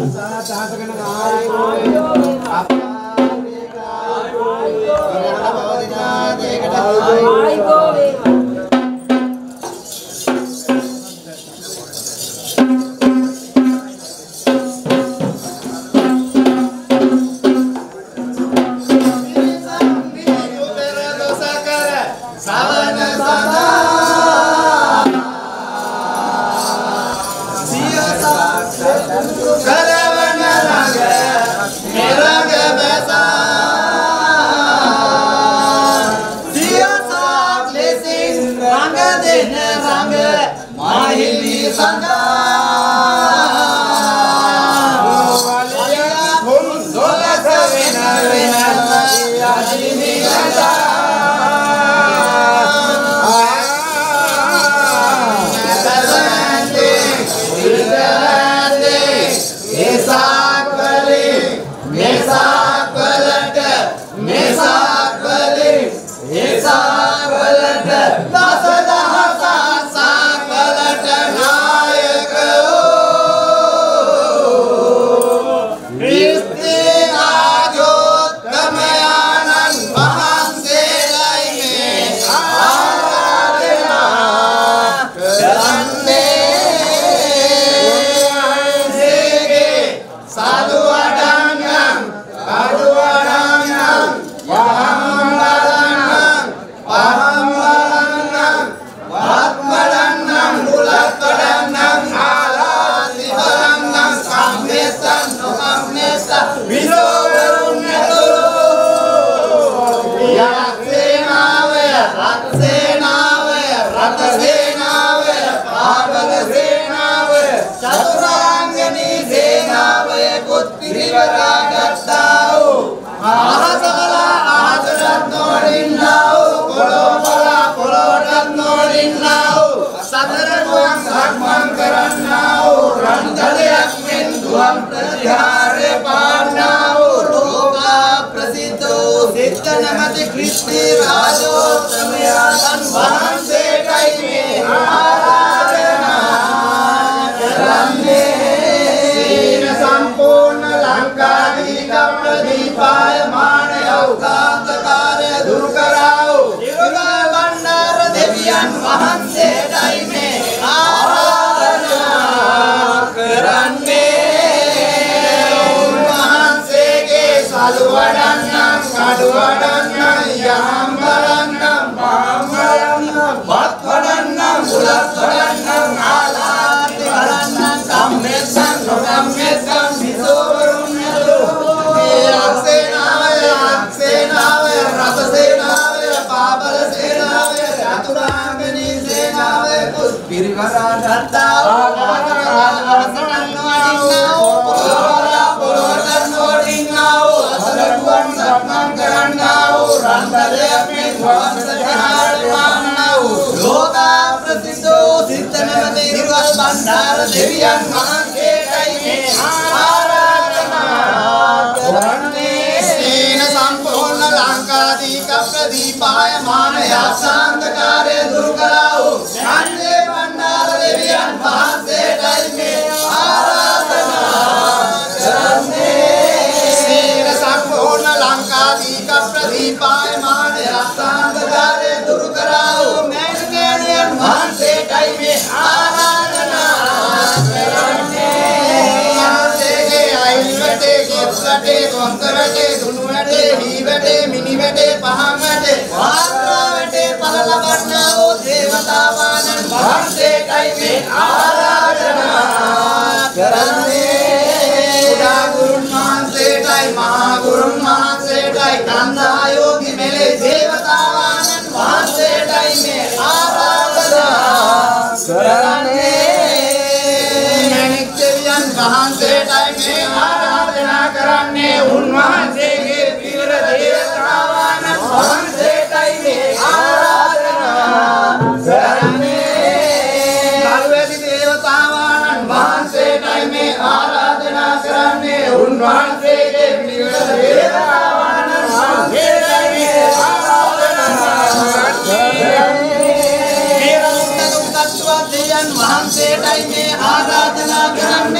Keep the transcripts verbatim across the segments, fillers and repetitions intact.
Mahan se time में आराधना करने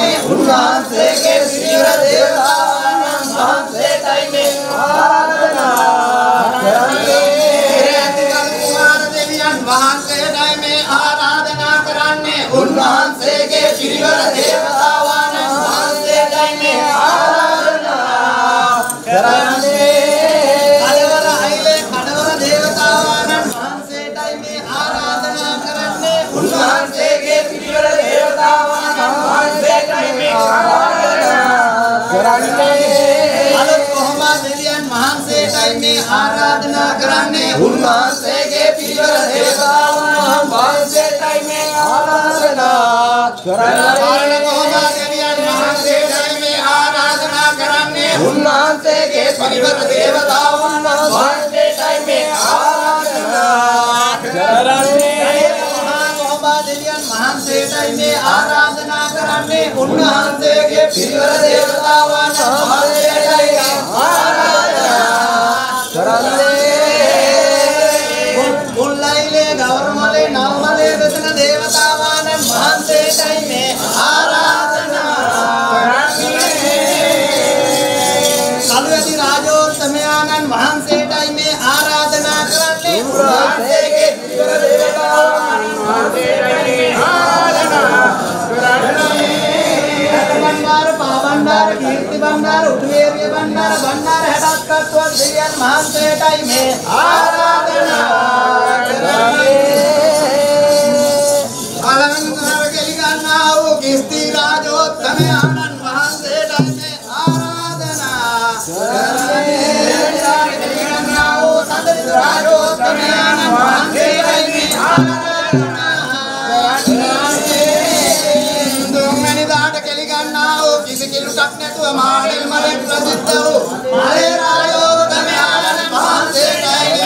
උන්වහන්සේගේ පිරිවර දේවතාවුන් වහන්සේටයි මේ ආරාධනා කරන්නේ. කුමාර දෙවියන් වහන්සේටයි මේ ආරාධනා කරන්නේ. උන්වහන්සේගේ පිරිවර දේවතාවුන් වහන්සේටයි මේ ආරාධනා කරන්නේ. කඩවර අයිලේ කඩවර දේවතාවුන් වහන්සේටයි මේ ආරාධනා කරන්නේ. උන්වහන්සේගේ පිරිවර දේවතාවුන් වහන්සේටයි මේ ආරාධනා කරන්නේ. අලුත් කොහොමද දෙවියන් වහන්සේටයි මේ ආරාධනා කරන්නේ. උන්වහන්සේගේ පිරිවර දේවතාවුන් වහන්සේටයි මේ ආරාධනා කරන්නේ. කොහොමද දෙවියන් වහන්සේටයි මේ ආරාධනා කරන්නේ. උන්වහන්සේගේ පිරිවර දේවතාවුන් වහන්සේටයි මේ ආරාධනා කරන්නේ. දෙවියන් වහන්සේටයි මේ ආරාධනා කරන්නේ. උන්වහන්සේගේ පිරිවර දේවතාවුන් වහන්සේටයි ආරාධනා කරන්නේ. මුල්ලයිලේ ගවරමලේ නවමලේ වෙසෙන දේවතාවුන් වහන්සේටයි මේ ආරාධනා කරන්නේ. කළුවැදි රාජෝත්තමයන්න් වහන්සේටයි මේ ආරාධනා කරන්නේ. උන්වහන්සේගේ පිරිවර දේවතාවුන් බණ්ඩාර පාබණ්ඩාර කීර්ති බණ්ඩාර උතුවේරිය බණ්ඩාර බණ්ඩාර හැටක් කත්වත් දෙවියන් වහන්සේටයි මේ ආරාධනා කරන්නේ. කලංගර කෙලි ගන්නා වූ කිස්ති රාජෝත්තමයන්න් වහන්සේටයි මේ ආරාධනා කරන්නේ. කෙලි ගන්නා වූ සඳරිත රාජෝත්තමයන්න් වහන්සේටයි මේ ආරාධනා किसी की लुटक ने तो हमारे मरे प्रसिद्ध हो हरे रायो तमे आनंद महान से जाएंगे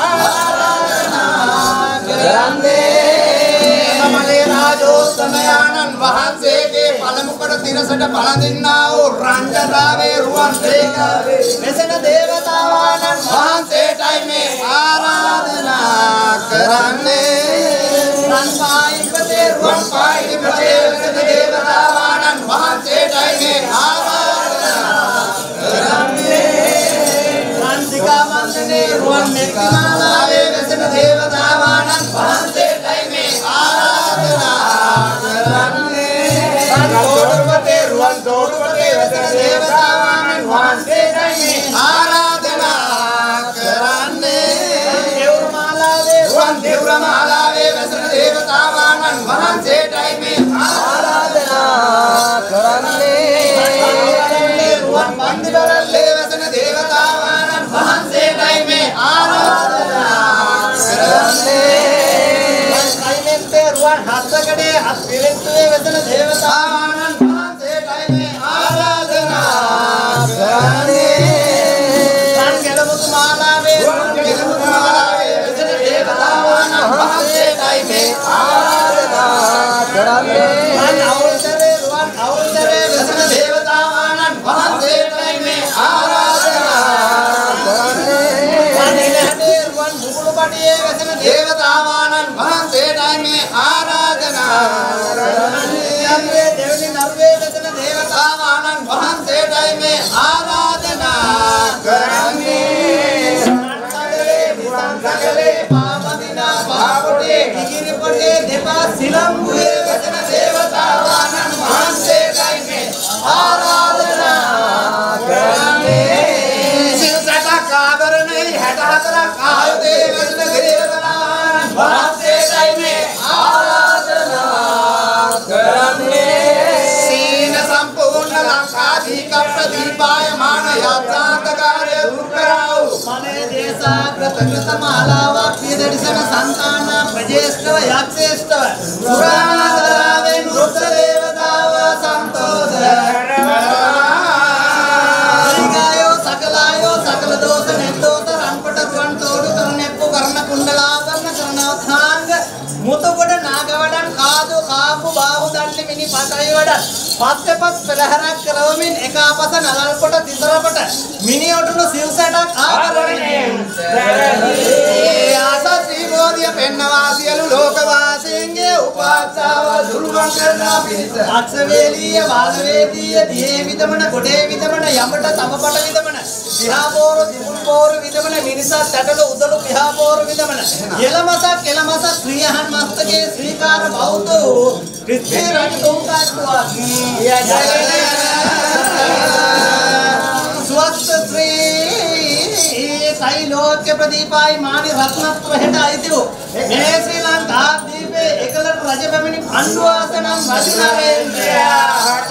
आराधना करने हमारे राजो तमे आनंद महान से के पलमुकड़ तिरसठ पल दिन्ना हो रंजरावे रुवन से कावे ऐसे न देवतावानंद महान से टाइम में आराधना करने रन पाई बते रुवन पाई बते देवतावानंद महान से टाइम में आराधना करने रंजिका मंदने रुवन में किनारे वैसे देवतावानंद महान से टाइम में आराधना करने रन तोड़वते रुवन तोड़वते वैसे देवतावानंद महान से टाइम में आराधना करने देवरमाला वे रुवन देवरमाला वे वैसे देवतावानंद महान से टाइम में आराधना करने रुवन बंदिवरल्ले वैसे देवतावानंद महान से टाइम में आराधना करने रुवन हस्तकड़े हस्तविलेत्वे वैसे देवतावानंद महान से टाइम में आराधना करने रन केलमुतु माला वे रुवन केलमुतु माला वे वैसे देवतावानंद महान से टाइम में आराधना करने रन अवसरे रुवन अवसरे वैसे देवतावानंद महान से टाइम में आराधना करने रन इलहटे रुवन मुकुलपटिये वैसे देवतावानंद महान से टाइम में आराधना करने नरवे देवनी नरवे वैसे देवतावानंद महान से टाइम में आराधना करने सकले सकले पापदिना पापटे गिरिपटे देवा सिलंबुए वैसे देवतावानंद महान से टाइम में आराधना करने सिलसटा काबर नहीं हटा हतरा कायदे वैसे देवतावानंद महान से टाइम में आराधना करने सीन संपूर्ण लंकाधिक प्रदीपायमान यात्रांतकार्य दूर कराओ मने देशा कृतकृत माला वाक्य दर्शन संतान प्रजेष्टव याक्षेष्टव सुरानादरावे नृत्य देवताव संतोष हरिगायो सकलायो सकल दोष निर्दोष रंपट रुवन तोडु करनेप्पु कर्ण कुंडलाभरण करनवथांग मुतुगुड नागवडन कादु कापु बाहु दंडि मिनि पतयवड පස්සෙපස් පෙරහැරක් කරවමින් එක අපස නලල්පොට තිසරපට මිනි ඔටුනු සිව්සැටක් ආවරණයෙන් සැරදී ආස ශ්‍රී විරෝධිය පෙන්නවා සියලු ලෝකවාසීන්ගේ උපාසාව දුරුවන් කරනවා පිණිස අක්ෂවේලීය වාදවේදීය දියේ විදමන ගොඩේ විදමන යමට තමපට විදමන විහාපෝර දිමුල් පෝර විදමන මිනිසත් ඇටළු උදළු විහාපෝර විදමන යලමසක් කෙලමසක් ශ්‍රීයහන් මස්තකේ ශ්‍රීකාර බෞද්ධ වූ ක්‍රිස්ති රජතුංගාත්වා ස්වස්ත ශ්‍රී සෛලෝක්‍ය ප්‍රදීපායි මානි රත්නත්ව හෙට අයිතිරු මේ ශ්‍රී ලංකා දීපේ එකලට රජ පැමිණි පණ්ඩුවාසනම් රජනරේන්ද්‍රයාට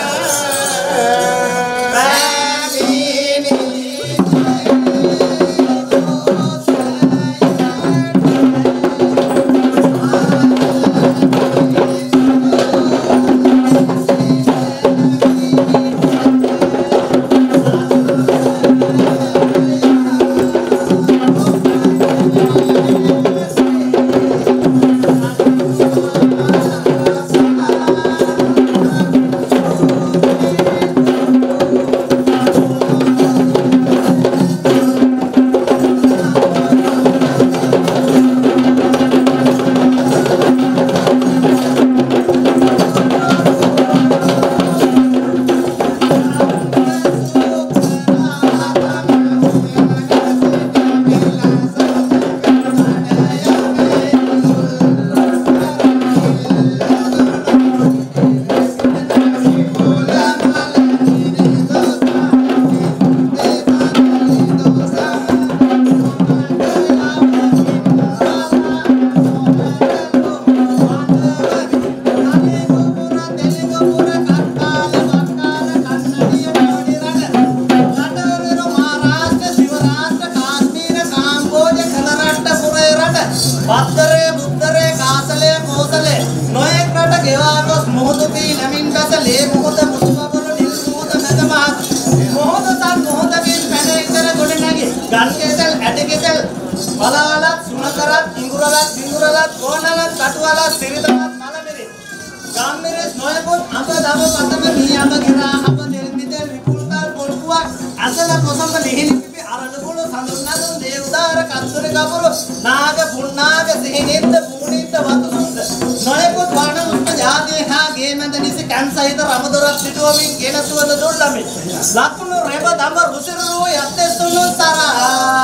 පත්තරේ බුත්තරේ කාසලේ කෝසලේ නොයෙක් රට ගෙවා ගොස් මොහොත පී නැමින් බැසලේ මොහොත මුතුබබර නිල් මොහොත නැදමහත් මොහොත තත් මොහොත පින් පැන ඉතර ගොඩ නැගි ගන් කෙසල් ඇට කෙසල් බලවලත් සුණකරත් ඉඟුරලත් සිඟුරලත් කොණලත් කටුවලත් සිරිතලත් මලමිරි ගම්මිරිස් නොයෙකුත් අප දම පතම මී අප ගිරා අප දෙල්මිදෙල් විපුල්කල් පොල්කුවක් අසල කොසම්බ ලිහිලි පිපි අරණකුළු සඳුන්නදුන් දේවදාර කත්තුර ගපුරු නාග පුන්නාග සිහිනින්ද පූනින්ද වතුසුන්ද නොයෙකුත් වන උත්ත ජාතිය හා ගේ මැද නිසි කැන් සහිත රමදොරක් සිටුවමින් ගෙන සුවඳ දුර්ලමි ලකුණු රෙබ දඹ රුසිරුව යත්තෙසුණු සරා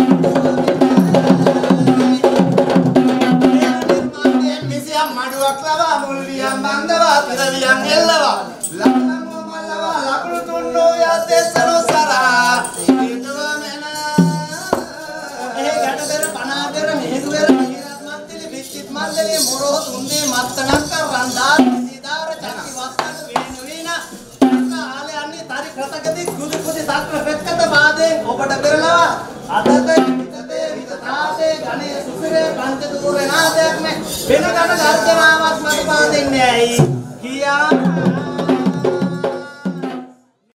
නිර්මාණයෙන් මිසියම් මඩුවක් ලවා මුල්වියම් බන්දවා පිරවියම් එල්ලවා ලක්නමෝ මල්ලවා ලකුණු තුන්නෝ යත්තෙසුණු සරා මන්දලේ මොරෝ තුන්දේ මත්තනක්ක රන්දා සිදාර චක්කි වත්තන වේන වේන කාලේ අන්නේ තරි කතකදී කුදු කුදි සක්‍ර පෙක්කත වාදේ ඔබට පෙරලවා අතත විතතේ විතතාතේ ගණේ සුසිරේ පංච දූරේ නාදයක් මේ වෙන ගණ ගර්ජනාවක් මත පාදින්නේ ඇයි කියා